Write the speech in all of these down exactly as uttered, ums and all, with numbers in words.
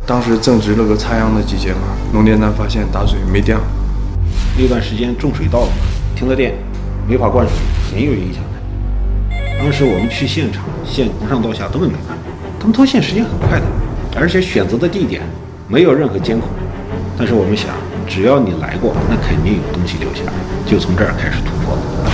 当时正值那个插秧的季节嘛，农电站发现打水没电了。 那段时间种水稻停了电，没法灌水，很有影响的。当时我们去现场，线从上到下都没看，他们脱线时间很快的，而且选择的地点没有任何监控。但是我们想，只要你来过，那肯定有东西留下，就从这儿开始突破的。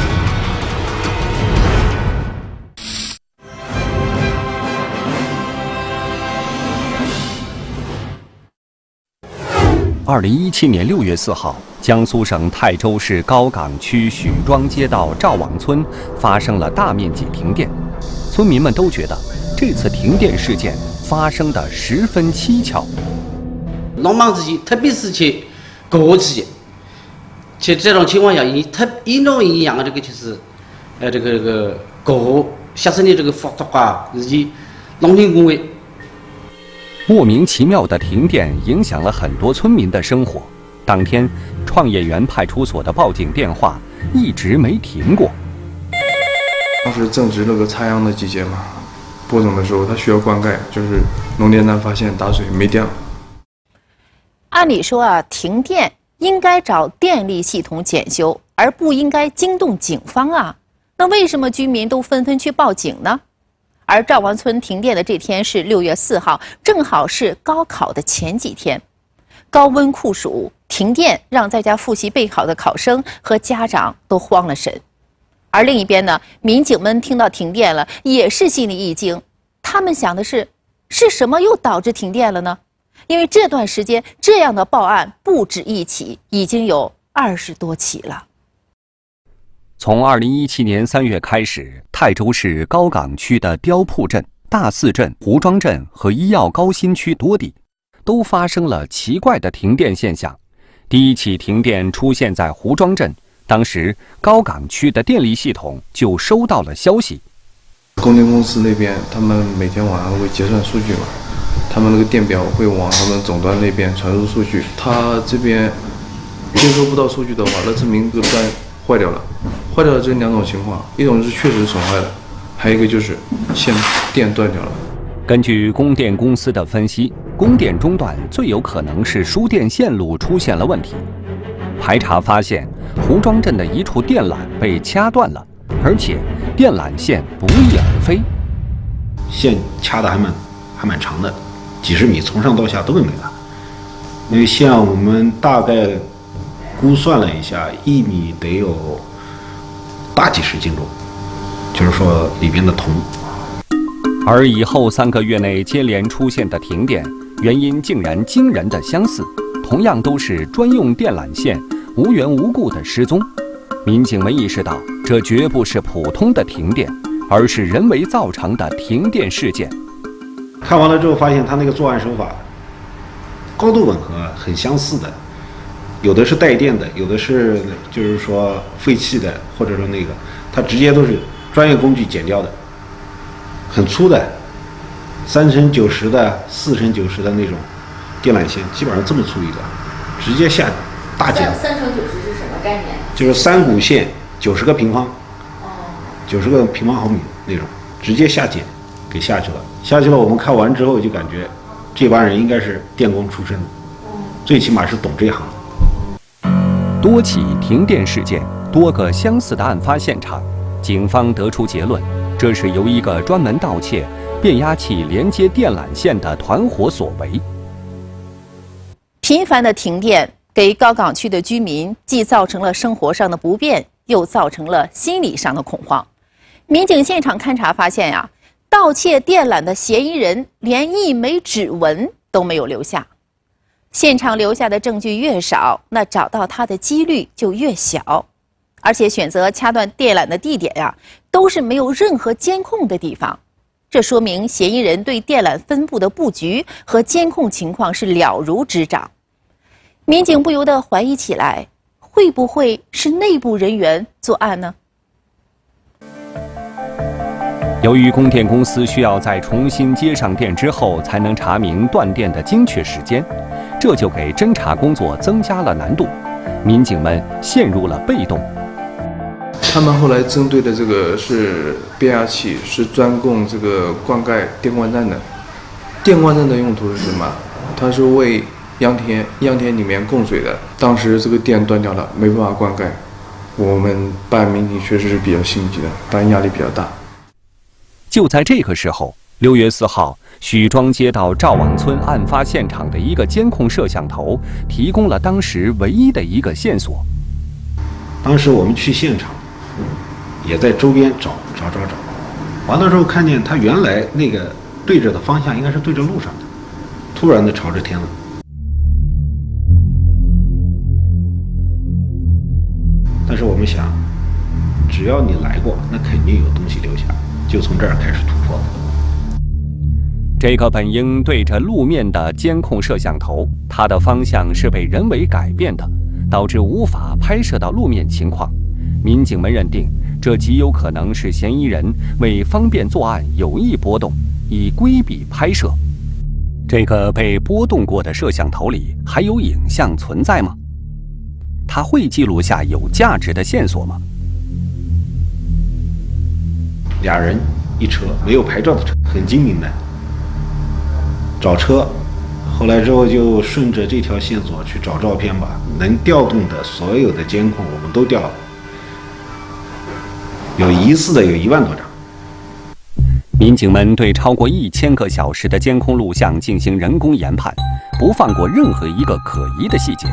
二零一七年六月四号，江苏省泰州市高岗区许庄街道赵王村发生了大面积停电，村民们都觉得这次停电事件发生的十分蹊跷。 农忙之际，特别是去过期，其实这种情况下，一特严重影响这个就是，呃，这个这个果下生的这个复杂化以及农田工业。 莫名其妙的停电影响了很多村民的生活。当天，创业园派出所的报警电话一直没停过。 当时正值那个插秧的季节嘛，播种的时候它需要灌溉，就是农电站发现打水没电了。 按理说啊，停电应该找电力系统检修，而不应该惊动警方啊。那为什么居民都纷纷去报警呢？而赵王村停电的这天是六月四号，正好是高考的前几天，高温酷暑，停电让在家复习备考的考生和家长都慌了神。而另一边呢，民警们听到停电了，也是心里一惊。他们想的是，是什么又导致停电了呢？因为这段时间这样的报案不止一起，已经有二十多起了。 从二零一七年三月开始，泰州市高岗区的雕铺镇、大寺镇、胡庄镇和医药高新区多地，都发生了奇怪的停电现象。第一起停电出现在胡庄镇，当时高岗区的电力系统就收到了消息。 供电公司那边，他们每天晚上会结算数据嘛，他们那个电表会往他们总端那边传输数据，他这边接收不到数据的话，那证明这个端坏掉了。坏掉的这两种情况，一种是确实损坏了，还有一个就是线电断掉了。 根据供电公司的分析，供电中断最有可能是输电线路出现了问题。排查发现，胡庄镇的一处电缆被掐断了，而且电缆线不翼而飞， 线掐的还蛮还蛮长的，几十米，从上到下都没了。那个线我们大概估算了一下，一米得有大几十斤重，就是说里边的铜。 而以后三个月内接连出现的停电，原因竟然惊人的相似，同样都是专用电缆线无缘无故的失踪。民警们意识到，这绝不是普通的停电，而是人为造成的停电事件。 看完了之后，发现他那个作案手法高度吻合，很相似的。有的是带电的，有的是就是说废弃的，或者说那个，它直接都是专业工具剪掉的，很粗的，三乘九十的、四乘九十的那种电缆线，基本上这么粗一个，直接下大剪。 三乘九十是什么概念？ 就是三股线，九十个平方，九十个平方毫米那种，直接下剪给下去了。下去了，我们看完之后就感觉，这帮人应该是电工出身的，最起码是懂这一行的。 多起停电事件，多个相似的案发现场，警方得出结论，这是由一个专门盗窃变压器连接电缆线的团伙所为。 频繁的停电给高岗区的居民既造成了生活上的不便，又造成了心理上的恐慌。民警现场勘查发现呀、啊，盗窃电缆的嫌疑人连一枚指纹都没有留下。现场留下的证据越少，那找到他的几率就越小。而且选择掐断电缆的地点呀、啊，都是没有任何监控的地方。这说明嫌疑人对电缆分布的布局和监控情况是了如指掌。民警不由得怀疑起来，会不会是内部人员作案呢？ 由于供电公司需要在重新接上电之后才能查明断电的精确时间，这就给侦查工作增加了难度，民警们陷入了被动。 他们后来针对的这个是变压器，是专供这个灌溉电灌站的。电灌站的用途是什么？ 它是为秧田秧田里面供水的。当时这个电断掉了，没办法灌溉，我们办民警确实是比较心急的，但压力比较大。 就在这个时候，六月四号，许庄街道赵王村案发现场的一个监控摄像头提供了当时唯一的一个线索。 当时我们去现场，也在周边找找找找，完了之后看见他原来那个对着的方向应该是对着路上的，突然的朝着天了。但是我们想，只要你来过，那肯定有东西留下，就从这儿开始突破的。 这个本应对着路面的监控摄像头，它的方向是被人为改变的，导致无法拍摄到路面情况。民警们认定，这极有可能是嫌疑人为方便作案有意波动，以规避拍摄。这个被波动过的摄像头里还有影像存在吗？它会记录下有价值的线索吗？ 俩人一车，没有牌照的车，很精明的。找车，后来之后就顺着这条线索去找照片吧，能调动的所有的监控我们都调了，有疑似的有一万多张。 民警们对超过一千个小时的监控录像进行人工研判，不放过任何一个可疑的细节。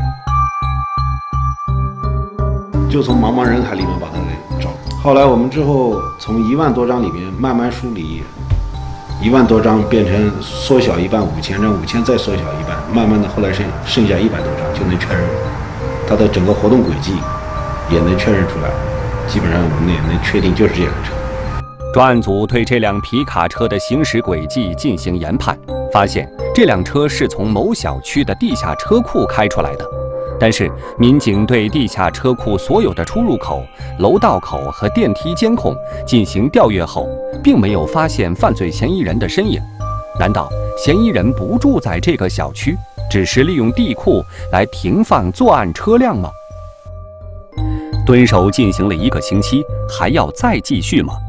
就从茫茫人海里面把它给找。后来我们之后从一万多张里面慢慢梳理，一万多张变成缩小一半五千张，五千再缩小一半，慢慢的后来剩剩下一百多张就能确认它的整个活动轨迹也能确认出来，基本上我们也能确定就是这辆车。 专案组对这辆皮卡车的行驶轨迹进行研判，发现这辆车是从某小区的地下车库开出来的。但是，民警对地下车库所有的出入口、楼道口和电梯监控进行调阅后，并没有发现犯罪嫌疑人的身影。难道嫌疑人不住在这个小区，只是利用地库来停放作案车辆吗？蹲守进行了一个星期，还要再继续吗？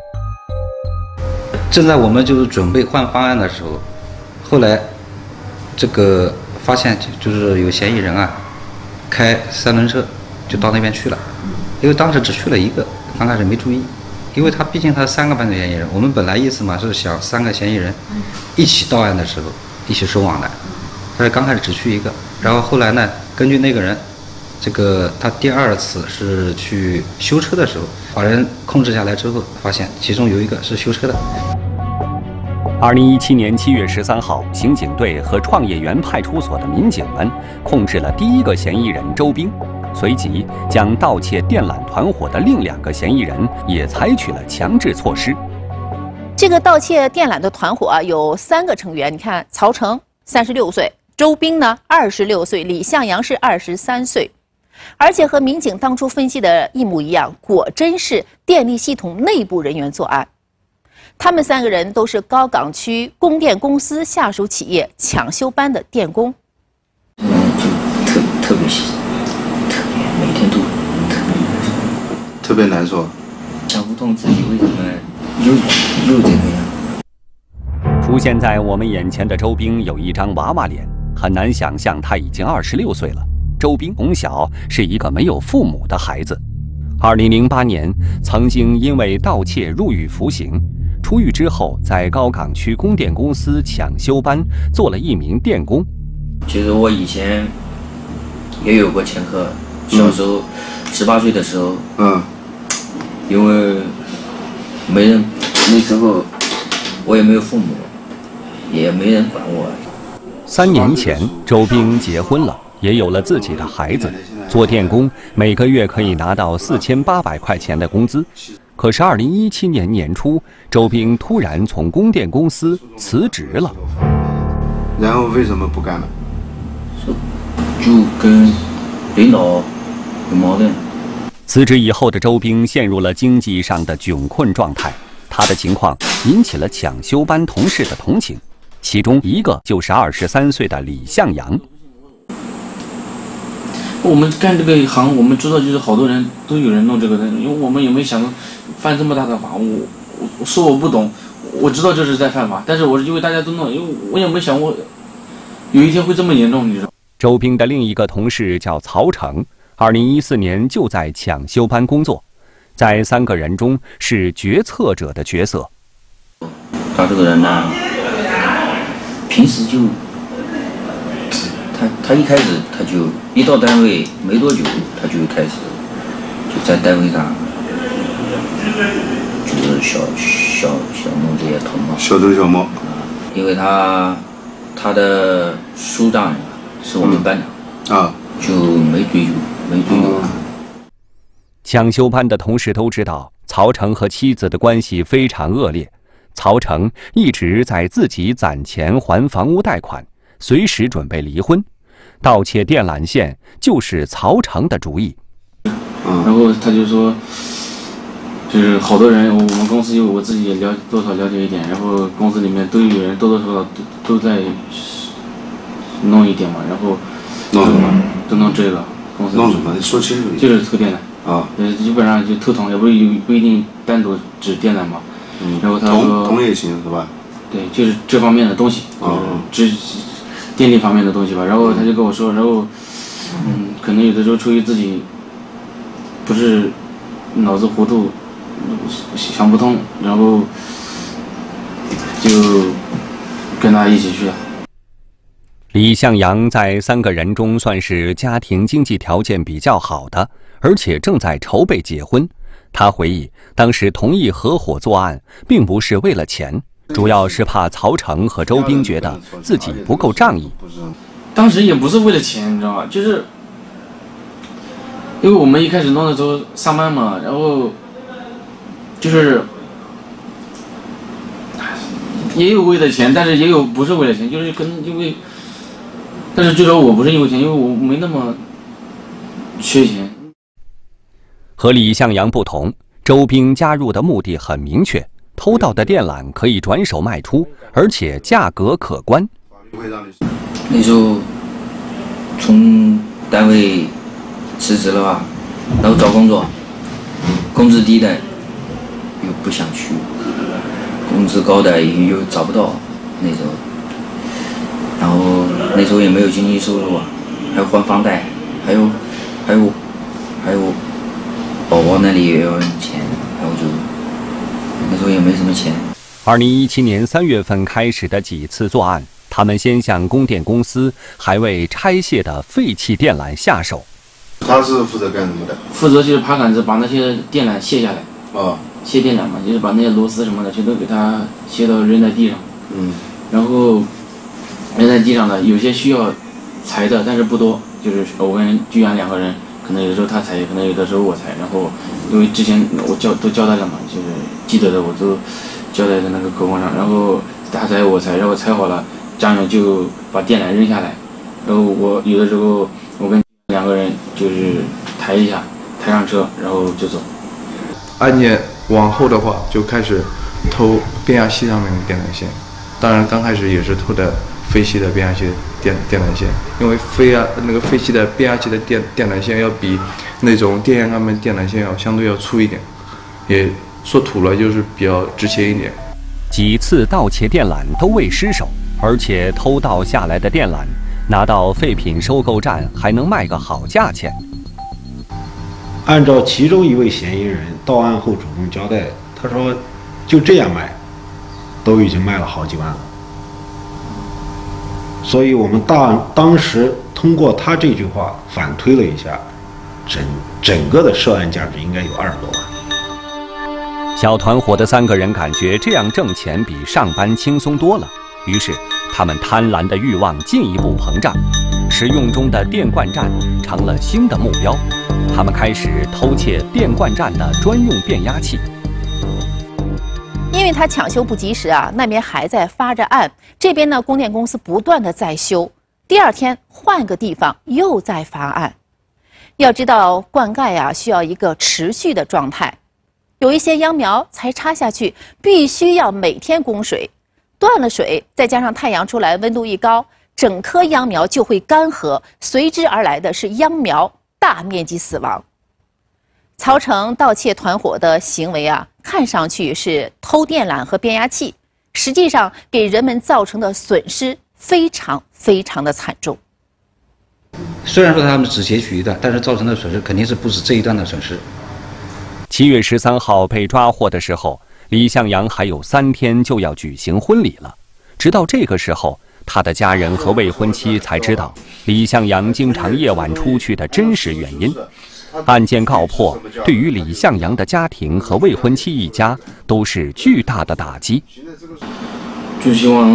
正在我们就是准备换方案的时候，后来这个发现就是有嫌疑人啊，开三轮车就到那边去了，因为当时只去了一个，刚开始没注意，因为他毕竟他是三个犯罪嫌疑人，我们本来意思嘛是想三个嫌疑人一起到案的时候一起收网的，但是刚开始只去一个，然后后来呢，根据那个人，这个他第二次是去修车的时候，把人控制下来之后，发现其中有一个是修车的。 二零一七年七月十三号，刑警队和创业园派出所的民警们控制了第一个嫌疑人周兵，随即将盗窃电缆团伙的另两个嫌疑人也采取了强制措施。 这个盗窃电缆的团伙啊，有三个成员。你看，曹成三十六岁，周兵呢二十六岁，李向阳是二十三岁，而且和民警当初分析的一模一样，果真是电力系统内部人员作案。他们三个人都是高岗区供电公司下属企业抢修班的电工。 就特特别细，特别每天都特别难受， 特别难受， 想不通自己为什么又又这个样。 出现在我们眼前的周兵有一张娃娃脸，很难想象他已经二十六岁了。周兵从小是一个没有父母的孩子，二零零八年曾经因为盗窃入狱服刑。出狱之后，在高岗区供电公司抢修班做了一名电工。 其实我以前也有过前科，小时候十八岁的时候， 嗯， 因为没人，那时候我也没有父母，也没人管我。 三年前，周兵结婚了，也有了自己的孩子。做电工，每个月可以拿到四千八百块钱的工资。可是，二零一七年年初，周兵突然从供电公司辞职了。 然后为什么不干了？ 就跟领导有矛盾。 辞职以后的周兵陷入了经济上的窘困状态，他的情况引起了抢修班同事的同情，其中一个就是二十三岁的李向阳。 我们干这个行，我们知道就是好多人都有人弄这个的，因为我们也没想到犯这么大的法。我我说我不懂，我知道这是在犯法，但是我是因为大家都弄，因为我也没想过有一天会这么严重，你知道？ 周斌的另一个同事叫曹成，二零一四年就在抢修班工作，在三个人中是决策者的角色。 他这个人呢，平时就他他一开始他就一到单位没多久，他就开始就在单位上就是小小小弄这些头毛， 小偷小摸。 因为他他的书长是我们班长、 嗯、啊， 就没追究没追究他。 抢修班的同事都知道，曹成和妻子的关系非常恶劣。曹成一直在自己攒钱还房屋贷款，随时准备离婚。盗窃电缆线就是曹成的主意。 然后他就说，就是好多人，我们公司有我自己也了多少了解一点，然后公司里面都有人多多少少都都在弄一点嘛，然后弄什么？ 都弄这个公司。 弄什么？说清楚一点。 就是偷电缆啊， 呃，基本上就偷桶，也不有不一定单独指电缆嘛。 嗯， 然后他说铜也行是吧？ 对，就是这方面的东西，就是指电力方面的东西吧。然后他就跟我说，然后嗯，可能有的时候出于自己不是脑子糊涂，想不通，然后就跟他一起去了。 李向阳在三个人中算是家庭经济条件比较好的，而且正在筹备结婚。他回忆，当时同意合伙作案，并不是为了钱，主要是怕曹成和周斌觉得自己不够仗义。 当时也不是为了钱，你知道吧？就是因为我们一开始弄的时候上班嘛，然后就是也有为了钱，但是也有不是为了钱，就是可能因为，但是最少我不是因为钱，因为我没那么缺钱。 和李向阳不同，周斌加入的目的很明确，偷到的电缆可以转手卖出，而且价格可观。 那时候从单位辞职了吧，然后找工作，工资低的又不想去，工资高的又找不到，那时候，然后那时候也没有经济收入啊，还要还房贷，还有还有还有宝宝那里也要钱，然后就那时候也没什么钱。 二零一七年三月份开始的几次作案，他们先向供电公司还未拆卸的废弃电缆下手。 他是负责干什么的？ 负责就是爬杆子把那些电缆卸下来。 哦。 卸电缆嘛，就是把那些螺丝什么的全都给它卸到扔在地上。 嗯。 然后扔在地上的有些需要裁的，但是不多，就是我跟居然两个人，可能有的时候他裁，可能有的时候我裁。然后因为之前我交都交代了嘛，就是记得的我都交代在那个口供上。然后他裁我裁，然后裁好了，家人就把电缆扔下来。然后我有的时候我跟两个人就是抬一下，抬上车，然后就走。 案件往后的话，就开始偷变压器上面的电缆线。当然，刚开始也是偷的废弃的变压器电电缆线，因为废压那个废弃的变压器的电电缆线要比那种电线杆的电缆线要相对要粗一点，也说土了就是比较值钱一点。 几次盗窃电缆都未失手，而且偷盗下来的电缆拿到废品收购站还能卖个好价钱。 按照其中一位嫌疑人到案后主动交代，他说就这样卖都已经卖了好几万了。所以我们大当时通过他这句话反推了一下，整整个的涉案价值应该有二十多万。 小团伙的三个人感觉这样挣钱比上班轻松多了，于是他们贪婪的欲望进一步膨胀，使用中的电灌站成了新的目标。他们开始偷窃电灌站的专用变压器。 因为他抢修不及时啊，那边还在发着案，这边呢供电公司不断的在修，第二天换个地方又在发案。要知道灌溉啊需要一个持续的状态，有一些秧苗才插下去，必须要每天供水，断了水，再加上太阳出来，温度一高，整棵秧苗就会干涸，随之而来的是秧苗大面积死亡。曹成盗窃团伙的行为啊，看上去是偷电缆和变压器，实际上给人们造成的损失非常非常的惨重。 虽然说他们只截取一段，但是造成的损失肯定是不止这一段的损失。 七月十三号被抓获的时候，李向阳还有三天就要举行婚礼了。直到这个时候，他的家人和未婚妻才知道李向阳经常夜晚出去的真实原因。案件告破，对于李向阳的家庭和未婚妻一家都是巨大的打击。 就希望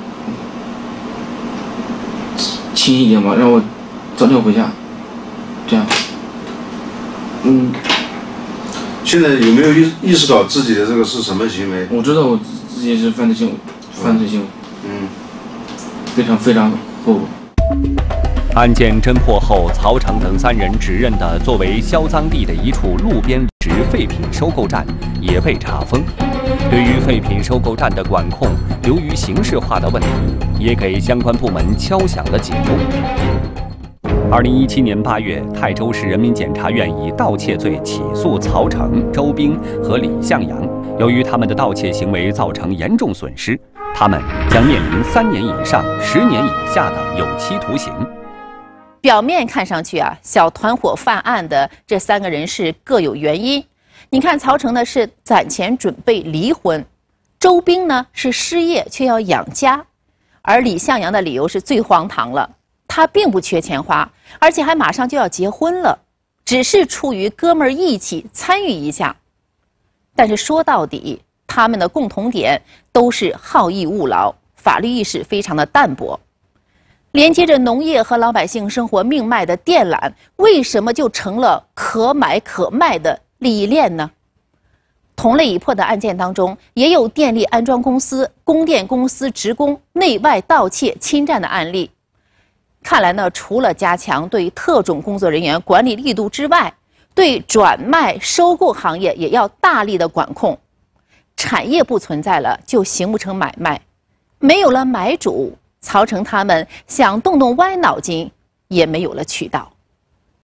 轻一点吧，让我早点回家，这样。嗯。 现在有没有意意识到自己的这个是什么行为？ 我知道我自己是犯罪行为，犯罪行为。嗯。非常非常后悔。 案件侦破后，曹成等三人指认的作为销赃地的一处路边植废品收购站也被查封。对于废品收购站的管控流于形式化的问题，也给相关部门敲响了警钟。二零一七年八月，泰州市人民检察院以盗窃罪起诉曹成、周兵和李向阳。由于他们的盗窃行为造成严重损失，他们将面临三年以上十年以下的有期徒刑。 表面看上去啊，小团伙犯案的这三个人是各有原因。你看，曹成呢是攒钱准备离婚，周兵呢是失业却要养家，而李向阳的理由是最荒唐了，他并不缺钱花，而且还马上就要结婚了，只是出于哥们儿义气参与一下。但是说到底，他们的共同点都是好逸恶劳，法律意识非常的淡薄。连接着农业和老百姓生活命脉的电缆，为什么就成了可买可卖的利益链呢？同类已破的案件当中，也有电力安装公司、供电公司职工内外盗窃侵占的案例。看来呢，除了加强对特种工作人员管理力度之外，对转卖、收购行业也要大力的管控。产业不存在了，就形不成买卖，没有了买主，曹成他们想动动歪脑筋，也没有了渠道。